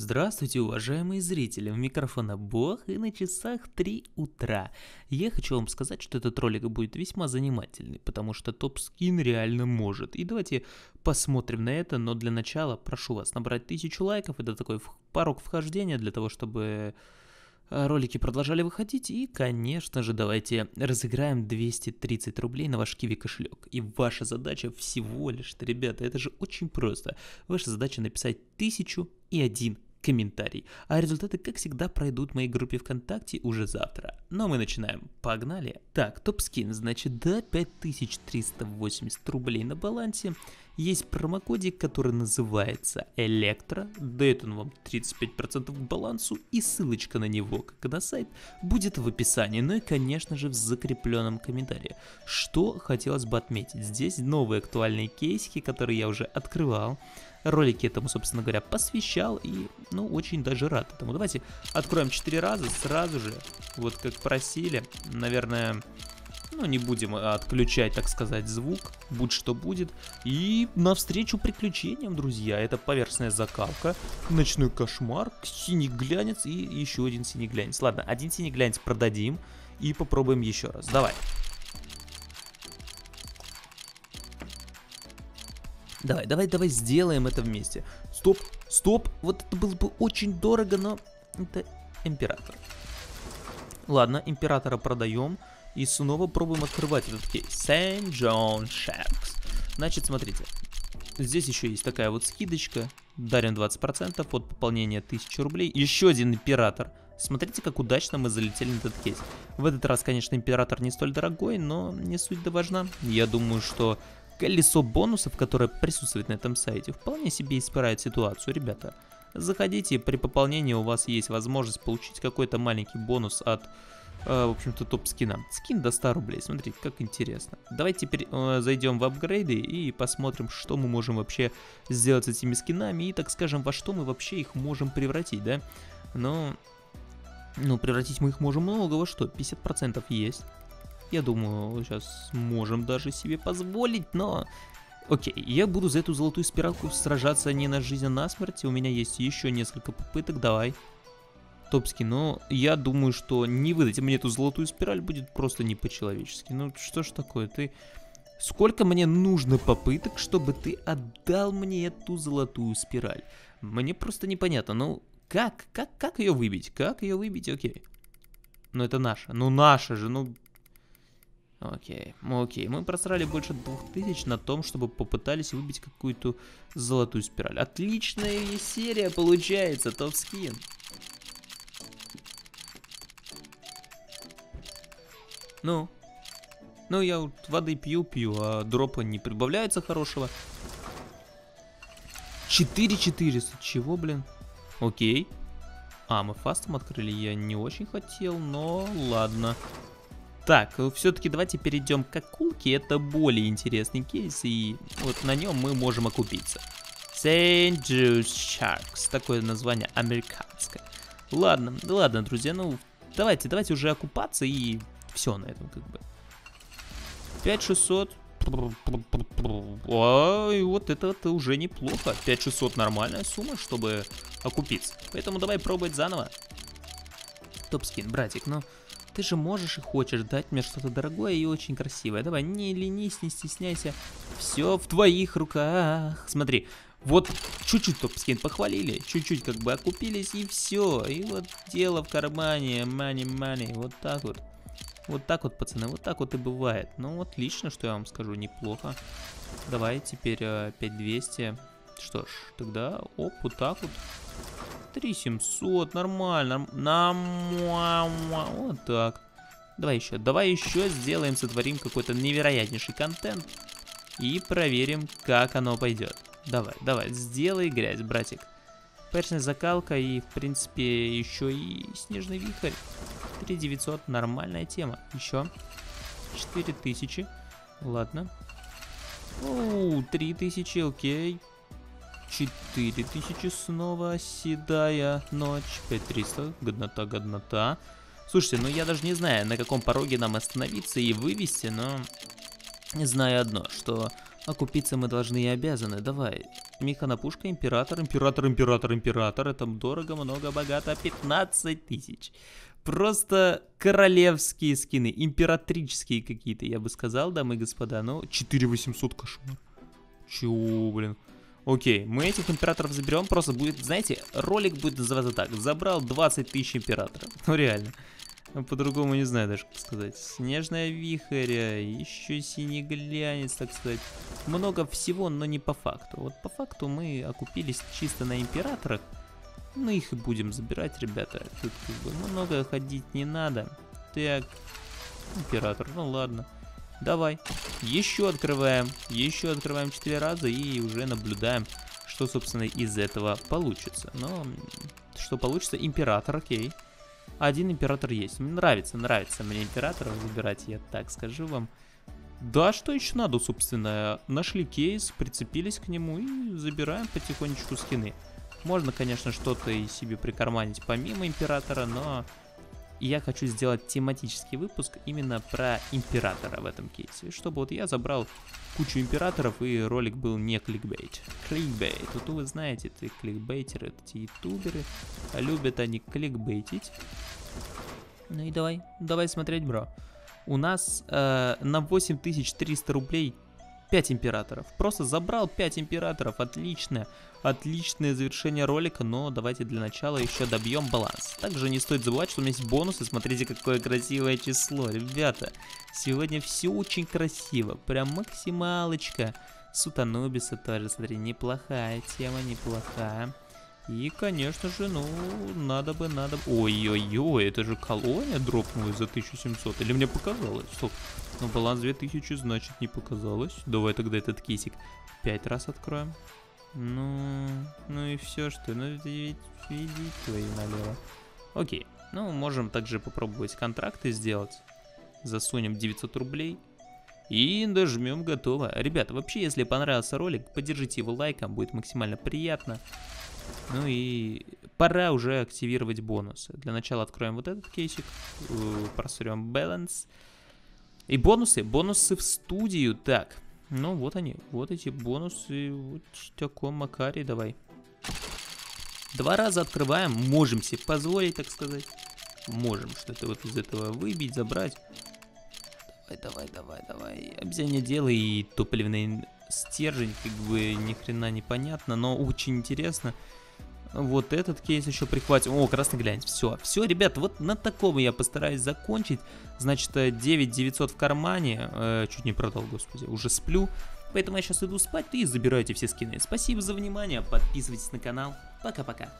Здравствуйте, уважаемые зрители, у микрофона Бог и на часах 3 утра. Я хочу вам сказать, что этот ролик будет весьма занимательный, потому что топ-скин реально может. И давайте посмотрим на это, но для начала прошу вас набрать 1000 лайков, это такой порог вхождения для того, чтобы ролики продолжали выходить. И, конечно же, давайте разыграем 230 рублей на ваш Киви кошелек. И ваша задача всего лишь, ребята, это же очень просто. Ваша задача написать 1001 комментарий. А результаты, как всегда, пройдут в моей группе ВКонтакте уже завтра. Но мы начинаем. Погнали. Так, топ-скин, значит, до 5380 рублей на балансе. Есть промокодик, который называется Электро. Дает он вам 35% к балансу. И ссылочка на него, как на сайт, будет в описании. Ну и, конечно же, в закрепленном комментарии. Что хотелось бы отметить. Здесь новые актуальные кейсики, которые я уже открывал. Ролики этому, собственно говоря, посвящал и, ну, очень даже рад этому. Давайте откроем 4 раза сразу же, вот как просили. Наверное, ну, не будем отключать, так сказать, звук, будь что будет. И навстречу приключениям, друзья. Это поверхностная закалка, ночной кошмар, синий глянец и еще один синий глянец. Ладно, один синий глянец продадим и попробуем еще раз. Давай. Давай сделаем это вместе. Стоп. Вот это было бы очень дорого, но это император. Ладно, императора продаем. И снова пробуем открывать этот кейс. St. John Sharks. Значит, смотрите. Здесь еще есть такая вот скидочка. Дарим 20% от пополнения 1000 рублей. Еще один император. Смотрите, как удачно мы залетели на этот кейс. В этот раз, конечно, император не столь дорогой, но не суть да важна. Я думаю, что колесо бонусов, которое присутствует на этом сайте, вполне себе исправит ситуацию, ребята. Заходите, при пополнении у вас есть возможность получить какой-то маленький бонус от, в общем-то, топ-скина. Скин до 100 рублей, смотрите, как интересно. Давайте теперь зайдем в апгрейды и посмотрим, что мы можем вообще сделать с этими скинами и, так скажем, во что мы вообще их можем превратить, да? Ну, превратить мы их можем много во что, 50% есть. Я думаю, сейчас можем даже себе позволить, но... Окей, я буду за эту золотую спиральку сражаться не на жизнь, а на смерть. У меня есть еще несколько попыток, давай. Топский, но я думаю, что не выдать мне эту золотую спираль будет просто не по-человечески. Ну, что ж такое, ты... Сколько мне нужно попыток, чтобы ты отдал мне эту золотую спираль? Мне просто непонятно, ну, как ее выбить? Как ее выбить? Окей. Ну, это наша. Ну, наша же, ну... Окей, мы просрали больше 2000 на том, чтобы попытались выбить какую-то золотую спираль. Отличная серия получается, топ-скин. Ну, я вот воды пью, а дропа не прибавляется хорошего. 4400, чего, блин? Окей. Мы фастом открыли, я не очень хотел, но ладно. Так, все-таки давайте перейдем к акулке, это более интересный кейс, и вот на нем мы можем окупиться. St. John Sharks, такое название американское. Ладно, друзья, ну давайте уже окупаться и все на этом как бы. 5600. Ой, вот это уже неплохо. 5600 нормальная сумма, чтобы окупиться. Поэтому давай пробовать заново. Топ-скин, братик, ну... Ты же можешь и хочешь дать мне что-то дорогое и очень красивое. Давай, не ленись, не стесняйся. Все в твоих руках. Смотри, вот чуть-чуть топ-скин похвалили, чуть-чуть как бы окупились и все. И вот дело в кармане, money. Вот так вот. Вот так вот, пацаны, вот так вот и бывает. Ну, отлично, что я вам скажу, неплохо. Давай теперь 5200. Что ж, тогда, оп, вот так вот. 3700, нормально, вот так. Давай еще сделаем, сотворим какой-то невероятнейший контент и проверим, как оно пойдет. Давай, сделай грязь, братик. Перчная закалка и, в принципе, еще и снежный вихрь. 3900, нормальная тема. Еще 4000, ладно. 3000, окей. 4000 снова, седая ночь, 5300, годнота. Слушайте, ну я даже не знаю, на каком пороге нам остановиться и вывести, но знаю одно, что окупиться мы должны и обязаны. Давай, Механопушка, император, император, император, император. Это дорого, много, богато. 15 тысяч. Просто королевские скины, императрические какие-то, я бы сказал, дамы и господа. Ну, 4800, кошмар. Чего, блин? Окей, мы этих императоров заберем. Просто будет, знаете, ролик будет называться так. Забрал 20 тысяч императоров. Ну, реально. По-другому не знаю даже, как сказать. Снежная вихря, еще синий глянец, так сказать. Много всего, но не по факту. Вот по факту мы окупились чисто на императорах. Ну, их и будем забирать, ребята. Тут как бы много ходить не надо. Так, император, ну ладно. Давай, еще открываем 4 раза и уже наблюдаем, что, собственно, из этого получится. Но, что получится, император, окей. Один император есть. Мне нравится мне императоров забирать, я так скажу вам. Да, что еще надо, собственно. Нашли кейс, прицепились к нему и забираем потихонечку скины. Можно, конечно, что-то и себе прикарманить помимо императора, но я хочу сделать тематический выпуск именно про императора в этом кейсе. Чтобы вот я забрал кучу императоров и ролик был не кликбейт. Кликбейт. Вот вы знаете, это кликбейтеры, эти ютуберы. Любят они кликбейтить. Ну и давай смотреть, бро. У нас на 8300 рублей 5 императоров. Просто забрал 5 императоров. Отлично. Отличное завершение ролика. Но давайте для начала еще добьем баланс. Также не стоит забывать, что у меня есть бонусы. Смотрите, какое красивое число. Ребята, сегодня все очень красиво. Прям максималочка. Сутанобиса тоже, смотри, неплохая тема, неплохая. И, конечно же, ну, надо бы... Ой-ой-ой, это же колония дропнулась за 1700. Или мне показалось? Стоп. Ну, баланс 2000, значит, не показалось. Давай тогда этот кейсик 5 раз откроем. Ну и все, что? Ну, ведь твои налево. Окей. Ну, можем также попробовать контракты сделать. Засунем 900 рублей. И нажмем готово. Ребята, вообще, если понравился ролик, поддержите его лайком, будет максимально приятно. Ну и пора уже активировать бонусы. Для начала откроем вот этот кейсик. Просрем баланс. И бонусы в студию. Так, ну вот они, вот эти бонусы. Вот в таком макаре, давай. 2 раза открываем, можем себе позволить, так сказать. Можем что-то вот из этого выбить, забрать. Давай. Обезьянье дело и топливный стержень, как бы ни хрена не понятно, но очень интересно. Вот этот кейс еще прихватим. О, красный глянец. Все, ребят, вот на таком я постараюсь закончить. Значит, 9900 в кармане. Чуть не продал, господи, уже сплю. Поэтому я сейчас иду спать и забирайте все скины. Спасибо за внимание, подписывайтесь на канал. Пока-пока.